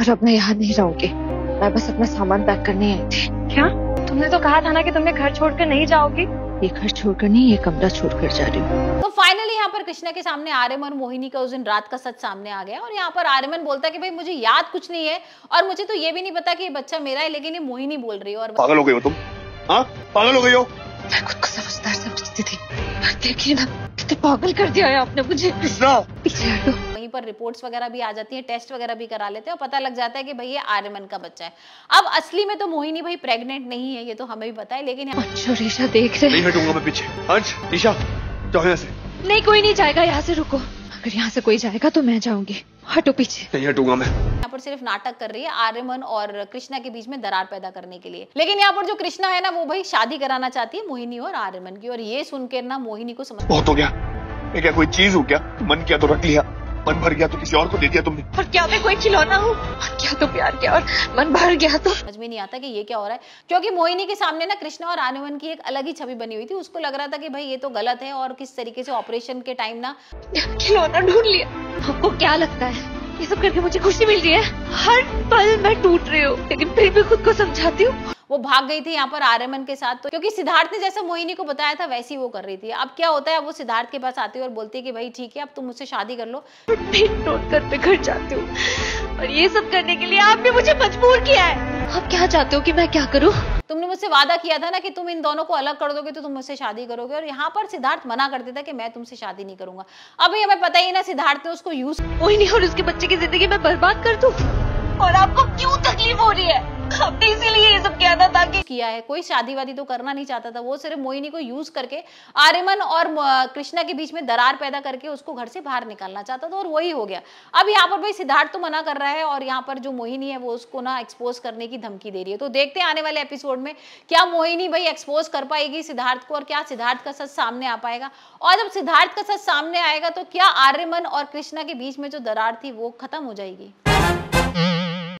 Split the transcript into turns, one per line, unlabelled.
और अब मैं यहाँ नहीं रहूंगी। मैं बस अपना सामान पैक करने आई थी।
क्या? तुमने तो कहा था ना कि तुमने घर छोड़कर नहीं जाओगी।
ये घर छोड़कर नहीं, ये कमरा छोड़कर जा रही हूँ।
तो फाइनली यहाँ पर कृष्णा के सामने आर्यमन और मोहिनी का उस दिन रात का सच सामने आ गया और यहाँ पर आर्यमन बोलता है कि भाई मुझे याद कुछ नहीं है और मुझे तो ये भी नहीं पता कि ये बच्चा मेरा है, लेकिन ये मोहिनी बोल रही है। और
पागल हो गई हो तुम? हाँ, पागल हो गई हो?
मैं खुद को समझदार समझती थी, पर देखिए ना कितने पागल कर दिया है आपने मुझे।
कृष्णा,
पीछे हटो।
वहीं पर रिपोर्ट्स वगैरह भी आ जाती हैं, टेस्ट वगैरह भी करा लेते हैं और पता लग जाता है कि भाई ये आर्यमन का बच्चा है। अब असली में तो मोहिनी भाई प्रेग्नेंट नहीं है, ये तो हमें भी पता है, लेकिन
अंश और ईशा देख रहे
नहीं
हैं।
हटूंगा मैं पीछे। अंश, ईशा, जाओ यहाँ से।
नहीं, कोई नहीं जाएगा यहाँ से, रुको। अगर यहाँ से कोई जाएगा तो मैं जाऊंगी। हटो पीछे।
नहीं हटूंगा मैं।
यहाँ पर सिर्फ नाटक कर रही है आर्यमन और कृष्णा के बीच में दरार पैदा करने के लिए। लेकिन यहाँ पर जो कृष्णा है ना, वो भाई शादी कराना चाहती है मोहिनी और आर्यमन की। और ये सुनकर ना मोहिनी को समझ
बहुत हो गया। मैं क्या कोई चीज हूँ क्या? मन किया तो रख लिया, मन भर गया तो किसी और को दे दिया तुमने।
और क्या मैं कोई खिलौना हूँ? क्या तो प्यार किया और मन भर गया तो।
समझ में नहीं आता कि ये क्या हो रहा है, क्योंकि मोहिनी के सामने ना कृष्णा और आर्यमन की एक अलग ही छवि बनी हुई थी। उसको लग रहा था कि भाई ये तो गलत है और किस तरीके से ऑपरेशन के टाइम ना
खिलौना ढूंढ लिया। आपको क्या लगता है ये सब करके मुझे खुशी मिल रही है? हर पल मैं टूट रही हूँ, लेकिन फिर भी खुद को समझाती हूँ।
वो भाग गई थी यहाँ पर आर्यमन के साथ, तो क्योंकि सिद्धार्थ ने जैसा मोहिनी को बताया था वैसी वो कर रही थी। अब क्या होता है, वो सिद्धार्थ के पास आती है और बोलती है कि भाई ठीक है, अब तुम मुझसे शादी कर लो।
फिर तोड़ कर पे घर जाती हूँ और ये सब करने के लिए आपने मुझे मजबूर किया है। आप क्या चाहते हो कि मैं क्या करूँ?
तुमने मुझसे वादा किया था ना कि तुम इन दोनों को अलग कर दोगे तो तुम मुझसे शादी करोगे, और यहाँ पर सिद्धार्थ मना कर देता कि मैं तुमसे शादी नहीं करूंगा। अब ये हमें पता ही ना सिद्धार्थ ने उसको यूज
मोहिनी और उसके बच्चे की जिंदगी में बर्बाद कर दूं? और आपको क्यों तकलीफ हो रही है? आपने इसीलिए ये सब किया था ताकि
किया है। कोई शादी वादी तो करना नहीं चाहता था, वो सिर्फ मोहिनी को यूज करके आर्यमन और कृष्णा के बीच में दरार पैदा करके उसको घर से बाहर निकालना चाहता था, और वही हो गया। अब यहाँ पर भाई सिद्धार्थ तो मना कर रहा है और यहाँ पर जो मोहिनी है वो उसको ना एक्सपोज करने की धमकी दे रही है। तो देखते हैं आने वाले एपिसोड में क्या मोहिनी भाई एक्सपोज कर पाएगी सिद्धार्थ को, और क्या सिद्धार्थ का सच सामने आ पाएगा। और जब सिद्धार्थ का सच सामने आएगा तो क्या आर्यमन और कृष्णा के बीच में जो दरार थी वो खत्म हो जाएगी।